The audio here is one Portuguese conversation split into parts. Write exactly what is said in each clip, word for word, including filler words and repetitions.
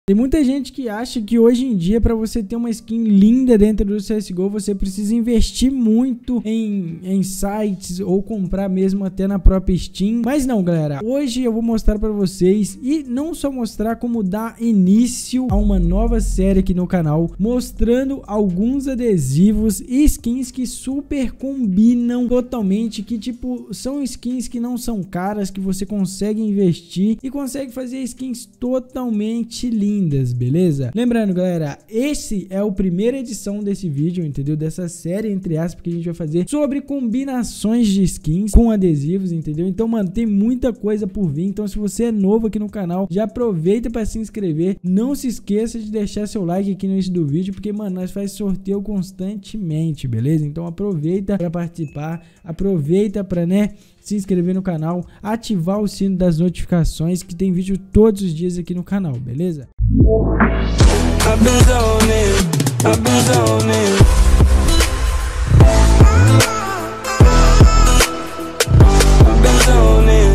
Tem muita gente que acha que hoje em dia, para você ter uma skin linda dentro do C S G O, você precisa investir muito em, em sites ou comprar mesmo até na própria Steam. Mas não, galera. Hoje eu vou mostrar para vocês, e não só mostrar, como dar início a uma nova série aqui no canal, mostrando alguns adesivos e skins que super combinam totalmente, que tipo, são skins que não são caras, que você consegue investir e consegue fazer skins totalmente lindas. Lindas, beleza? Lembrando, galera, esse é a primeira edição desse vídeo, entendeu? Dessa série, entre aspas, que a gente vai fazer sobre combinações de skins com adesivos, entendeu? Então, mano, tem muita coisa por vir. Então, se você é novo aqui no canal, já aproveita para se inscrever. Não se esqueça de deixar seu like aqui no início do vídeo, porque, mano, nós faz sorteio constantemente, beleza? Então, aproveita para participar, aproveita para, né, se inscrever no canal, ativar o sino das notificações, que tem vídeo todos os dias aqui no canal, beleza? I've been zoning, I've been zoning. I've been zoning.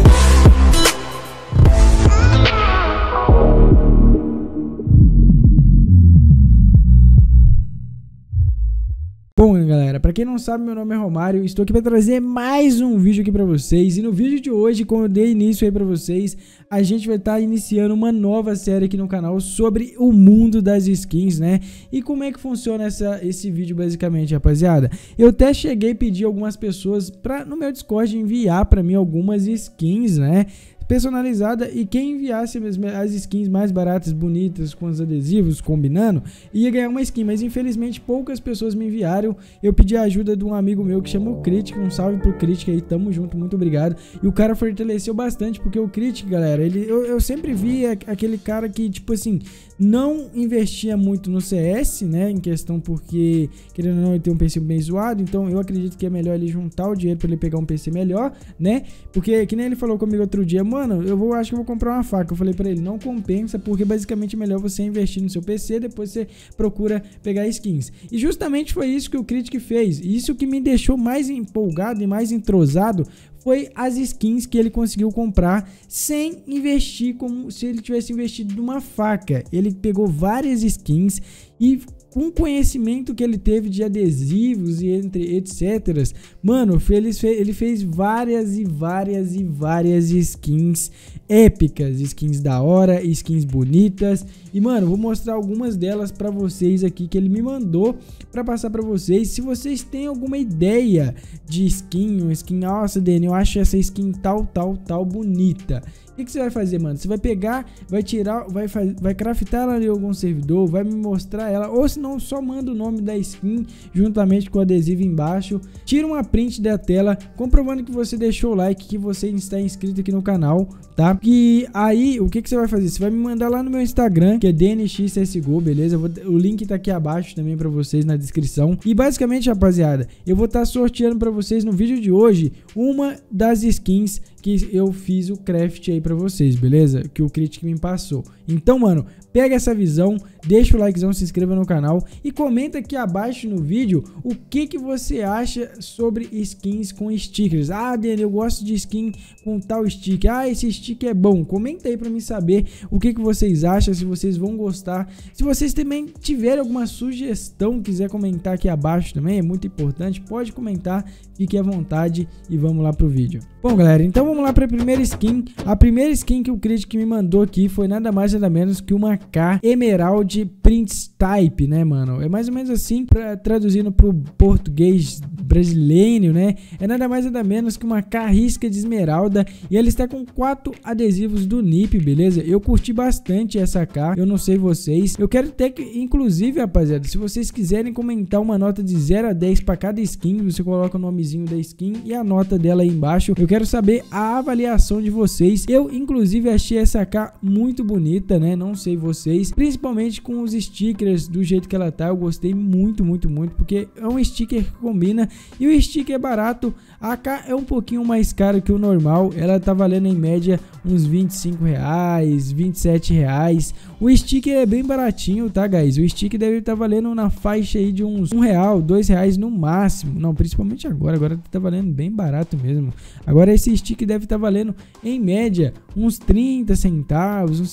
Bom, galera, pra quem não sabe, meu nome é Romário, estou aqui para trazer mais um vídeo aqui pra vocês. E no vídeo de hoje, como eu dei início aí pra vocês, a gente vai estar tá iniciando uma nova série aqui no canal sobre o mundo das skins, né? E como é que funciona essa, esse vídeo basicamente, rapaziada? Eu até cheguei a pedir algumas pessoas pra, no meu Discord, enviar pra mim algumas skins, né, personalizada, e quem enviasse as skins mais baratas, bonitas, com os adesivos, combinando, ia ganhar uma skin. Mas infelizmente poucas pessoas me enviaram. Eu pedi a ajuda de um amigo meu que chama o Critic. Um salve pro Critic aí, tamo junto, muito obrigado. E o cara fortaleceu bastante, porque o Critic, galera, ele, eu, eu sempre vi aquele cara que, tipo assim, não investia muito no C S, né, em questão, porque, querendo ou não, ele tem um P C bem zoado. Então eu acredito que é melhor ele juntar o dinheiro pra ele pegar um P C melhor, né, porque, que nem ele falou comigo outro dia, mano, eu vou, acho que eu vou comprar uma faca. Eu falei pra ele, não compensa, porque basicamente é melhor você investir no seu P C, depois você procura pegar skins. E justamente foi isso que o Critic fez. Isso que me deixou mais empolgado e mais entrosado foi as skins que ele conseguiu comprar sem investir como se ele tivesse investido numa faca. Ele pegou várias skins e, com o conhecimento que ele teve de adesivos e entre etc, mano, ele fez, ele fez várias e várias e várias skins épicas, skins da hora, skins bonitas. E, mano, vou mostrar algumas delas pra vocês aqui, que ele me mandou pra passar pra vocês. Se vocês têm alguma ideia de skin, uma skin, nossa, Dani, eu acho essa skin tal, tal, tal bonita. O que, que você vai fazer, mano? Você vai pegar, vai tirar, vai, vai craftar ela em algum servidor, vai me mostrar ela, ou se não, só manda o nome da skin juntamente com o adesivo embaixo. Tira uma print da tela, comprovando que você deixou o like, que você está inscrito aqui no canal, tá? E aí, o que, que você vai fazer? Você vai me mandar lá no meu Instagram, que é D N X C S G O, beleza? Vou, o link tá aqui abaixo também pra vocês na descrição. E basicamente, rapaziada, eu vou estar tá sorteando pra vocês no vídeo de hoje uma das skins que eu fiz o craft aí pra vocês, beleza? Que o Critic me passou. Então, mano, pega essa visão, deixa o likezão, se inscreva no canal e comenta aqui abaixo no vídeo o que que você acha sobre skins com stickers. Ah, Daniel, eu gosto de skin com tal sticker. Ah, esse sticker é bom. Comenta aí pra mim saber o que que vocês acham, se vocês vão gostar. Se vocês também tiverem alguma sugestão, quiser comentar aqui abaixo também, é muito importante, pode comentar, fique à vontade e vamos lá pro vídeo. Bom, galera, então vamos lá pra primeira skin. A primeira skin que o Critic me mandou aqui foi nada mais nada menos que uma K Emerald Prince Type, né, mano? É mais ou menos assim, pra, traduzindo pro português brasileiro, né? É nada mais nada menos que uma K risca de esmeralda, e ela está com quatro adesivos do N I P, beleza? Eu curti bastante essa K, eu não sei vocês. Eu quero ter que, inclusive, rapaziada, se vocês quiserem comentar uma nota de zero a dez para cada skin, você coloca o nomezinho da skin e a nota dela aí embaixo. Eu quero saber a avaliação de vocês. Eu, inclusive, achei essa K muito bonita, né? Não sei vocês, principalmente com os stickers do jeito que ela tá. Eu gostei muito, muito, muito, porque é um sticker que combina e o sticker é barato. A K é um pouquinho mais caro que o normal, ela tá valendo em média uns vinte e cinco reais, vinte e sete reais. O sticker é bem baratinho, tá, guys? O sticker deve estar tá valendo na faixa aí de uns um real, dois reais no máximo. Não, principalmente agora, agora tá valendo bem barato mesmo. Agora esse sticker deve estar tá valendo em média uns trinta centavos, uns cinquenta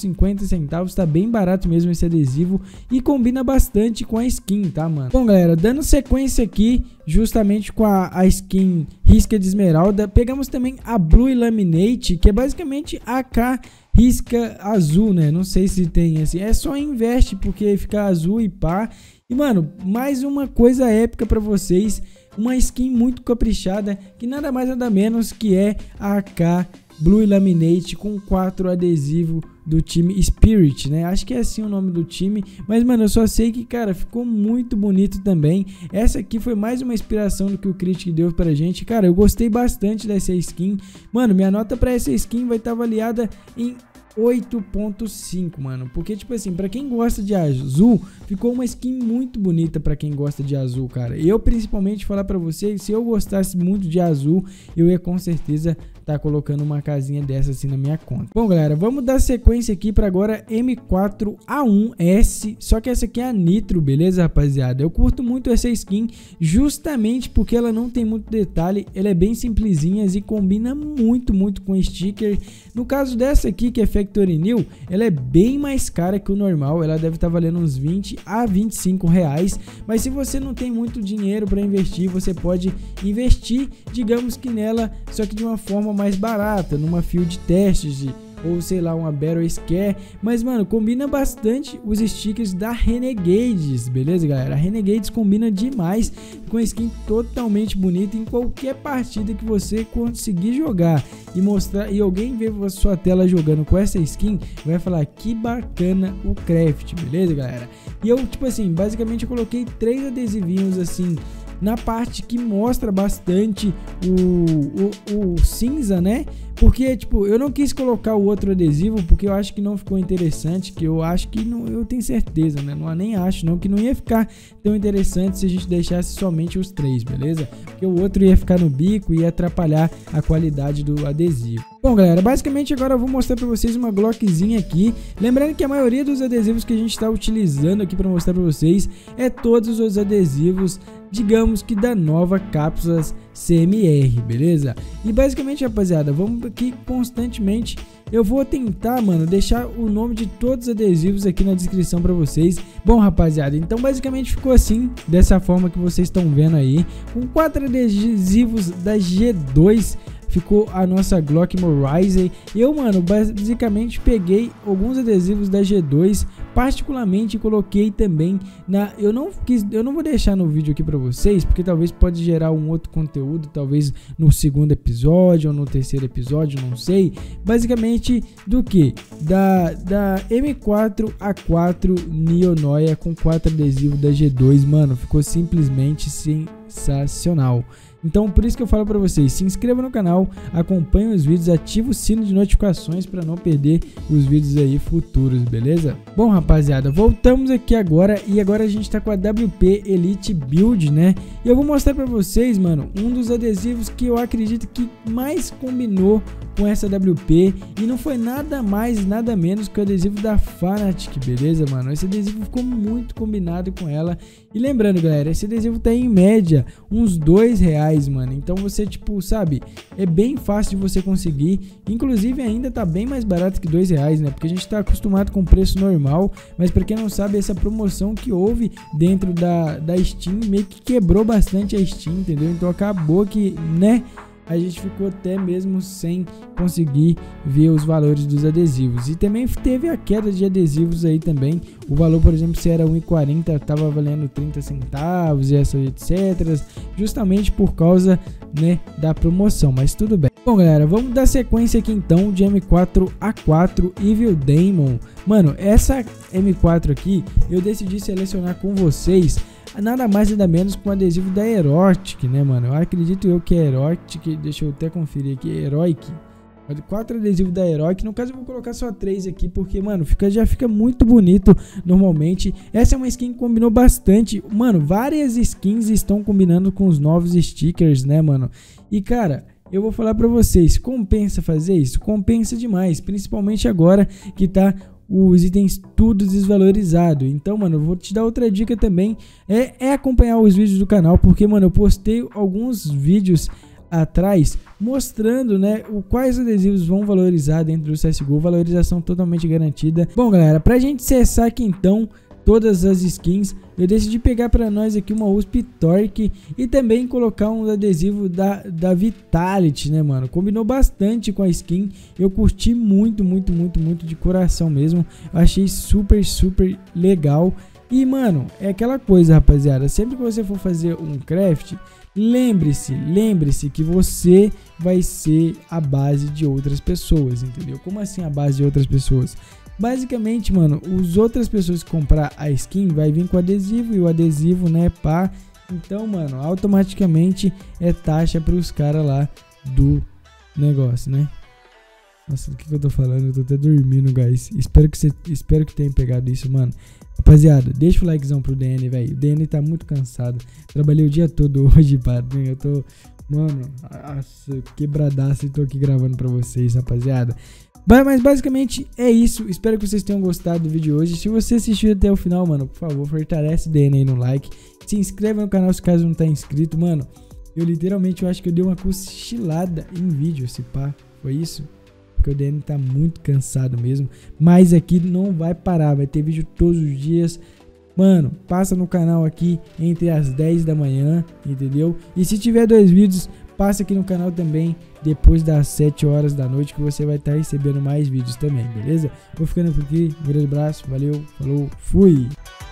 trinta centavos, tá bem barato mesmo esse adesivo e combina bastante com a skin, tá, mano? Bom, galera, dando sequência aqui, justamente com a, a skin Risca de Esmeralda, pegamos também a Blue Laminate, que é basicamente a K Risca Azul, né? Não sei se tem assim, é só investe porque fica azul e pá. E, mano, mais uma coisa épica pra vocês, uma skin muito caprichada, que nada mais nada menos que é a A K Blue Laminate com quatro adesivos do time Spirit, né? Acho que é assim o nome do time, mas, mano, eu só sei que, cara, ficou muito bonito também. Essa aqui foi mais uma inspiração do que o Critic deu pra gente. Cara, eu gostei bastante dessa skin. Mano, minha nota pra essa skin vai estar avaliada em oito ponto cinco, mano, porque tipo assim, pra quem gosta de azul, ficou uma skin muito bonita pra quem gosta de azul, cara. Eu principalmente falar pra vocês, se eu gostasse muito de azul, eu ia com certeza tá colocando uma casinha dessa assim na minha conta. Bom, galera, vamos dar sequência aqui para agora M quatro A um S, só que essa aqui é a Nitro, beleza, rapaziada? Eu curto muito essa skin justamente porque ela não tem muito detalhe, ela é bem simplesinha e combina muito, muito com sticker. No caso dessa aqui, que é Factory New, ela é bem mais cara que o normal, ela deve estar tá valendo uns vinte a vinte e cinco reais, mas se você não tem muito dinheiro para investir, você pode investir, digamos que nela, só que de uma forma mais barata, numa field testes ou sei lá, uma Battle Scare, mas mano, combina bastante os stickers da Renegades, beleza, galera? A Renegades combina demais com a skin totalmente bonita em qualquer partida que você conseguir jogar e mostrar, e alguém ver a sua tela jogando com essa skin, vai falar que bacana o craft, beleza, galera? E eu, tipo assim, basicamente eu coloquei três adesivinhos assim na parte que mostra bastante o, o, o cinza, né? Porque, tipo, eu não quis colocar o outro adesivo porque eu acho que não ficou interessante, que eu acho que não, eu tenho certeza, né? Não, nem acho não, que não ia ficar tão interessante se a gente deixasse somente os três, beleza? Porque o outro ia ficar no bico e ia atrapalhar a qualidade do adesivo. Bom, galera, basicamente agora eu vou mostrar pra vocês uma Glockzinha aqui. Lembrando que a maioria dos adesivos que a gente está utilizando aqui para mostrar pra vocês é todos os adesivos, digamos que da nova Cápsulas C M R, beleza? E basicamente, rapaziada, vamos aqui constantemente, eu vou tentar, mano, deixar o nome de todos os adesivos aqui na descrição pra vocês. Bom, rapaziada, então basicamente ficou assim, dessa forma que vocês estão vendo aí, com quatro adesivos da G dois. Ficou a nossa Glock Morized. Eu, mano, basicamente peguei alguns adesivos da G dois, particularmente coloquei também na... Eu não quis, eu não vou deixar no vídeo aqui pra vocês, porque talvez pode gerar um outro conteúdo, talvez no segundo episódio ou no terceiro episódio, não sei. Basicamente do que? Da, da M quatro A quatro Neonoia com quatro adesivos da G dois, mano, ficou simplesmente sensacional. Então, por isso que eu falo pra vocês, se inscreva no canal, acompanhe os vídeos, ative o sino de notificações pra não perder os vídeos aí futuros, beleza? Bom, rapaziada, voltamos aqui agora e agora a gente tá com a W P Elite Build, né? E eu vou mostrar pra vocês, mano, um dos adesivos que eu acredito que mais combinou com essa W P e não foi nada mais, nada menos que o adesivo da Fanatic, beleza, mano? Esse adesivo ficou muito combinado com ela. E lembrando, galera, esse adesivo tá em média uns dois reais, mano. Então você, tipo, sabe, é bem fácil de você conseguir. Inclusive ainda tá bem mais barato que dois reais, né? Porque a gente tá acostumado com preço normal. Mas pra quem não sabe, essa promoção que houve dentro da, da Steam meio que quebrou bastante a Steam, entendeu? Então acabou que, né, a gente ficou até mesmo sem conseguir ver os valores dos adesivos. E também teve a queda de adesivos aí também. O valor, por exemplo, se era um e quarenta, tava valendo trinta centavos e essa etc, justamente por causa, né, da promoção, mas tudo bem. Bom, galera, vamos dar sequência aqui então de M quatro A quatro Evil Demon. Mano, essa M quatro aqui eu decidi selecionar com vocês nada mais nada menos com o adesivo da Heroic, né, mano? Eu acredito eu que é Heroic, deixa eu até conferir aqui, Heroic. Quatro adesivos da Heroic, no caso eu vou colocar só três aqui, porque, mano, fica, já fica muito bonito normalmente. Essa é uma skin que combinou bastante, mano, várias skins estão combinando com os novos stickers, né, mano? E, cara, eu vou falar pra vocês, compensa fazer isso? Compensa demais, principalmente agora que tá os itens tudo desvalorizado. Então, mano, eu vou te dar outra dica também, é, é acompanhar os vídeos do canal, porque, mano, eu postei alguns vídeos atrás, mostrando, né, o, quais adesivos vão valorizar dentro do C S G O, valorização totalmente garantida. Bom, galera, pra gente acessar aqui então todas as skins, eu decidi pegar para nós aqui uma U S P Torque e também colocar um adesivo da, da Vitality, né, mano? Combinou bastante com a skin, eu curti muito, muito, muito, muito de coração mesmo. Eu achei super, super legal. E, mano, é aquela coisa, rapaziada, sempre que você for fazer um craft, lembre-se, lembre-se que você vai ser a base de outras pessoas, entendeu? Como assim a base de outras pessoas? Basicamente, mano, as outras pessoas que comprar a skin vai vir com adesivo e o adesivo, né, pá. Então, mano, automaticamente é taxa para os caras lá do negócio, né? Nossa, do que, que eu tô falando? Eu tô até dormindo, guys. Espero que você, espero que tenha pegado isso, mano. Rapaziada, deixa o likezão pro D N, velho. O D N tá muito cansado. Trabalhei o dia todo hoje, padrinho. Eu tô, mano, nossa, quebradaço e tô aqui gravando pra vocês, rapaziada. Mas basicamente é isso, espero que vocês tenham gostado do vídeo de hoje. Se você assistiu até o final, mano, por favor, fortalece o D N aí no like. Se inscreva no canal se caso não tá inscrito, mano. Eu literalmente eu acho que eu dei uma cochilada em vídeo, se pá, foi isso? Porque o D N tá muito cansado mesmo. Mas aqui não vai parar, vai ter vídeo todos os dias. Mano, passa no canal aqui entre as dez da manhã, entendeu? E se tiver dois vídeos, passa aqui no canal também depois das sete horas da noite, que você vai estar recebendo mais vídeos também, beleza? Vou ficando por aqui, um grande abraço, valeu, falou, fui!